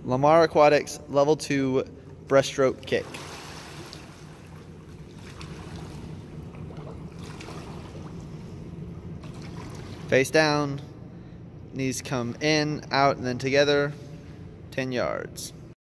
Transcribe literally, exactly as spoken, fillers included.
Lamar Aquatics level two breaststroke kick. Face down, knees come in, out, and then together, ten yards.